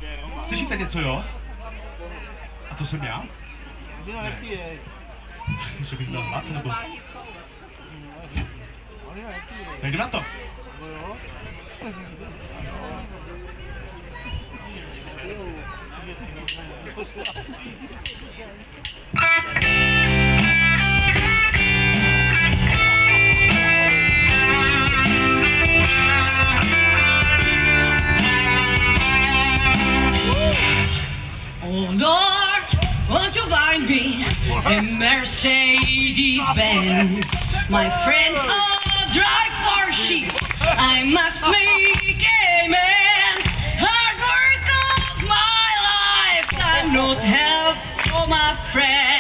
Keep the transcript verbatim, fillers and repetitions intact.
Slyšíte něco, jo? A to jsem já? Ne. Že bych měl hlad, nebo? Tak jdem na to. Oh Lord, won't you buy me a Mercedes-Benz? My friends all drive Porsches, I must make amends. Hard work of my life, I'm not help for my friends.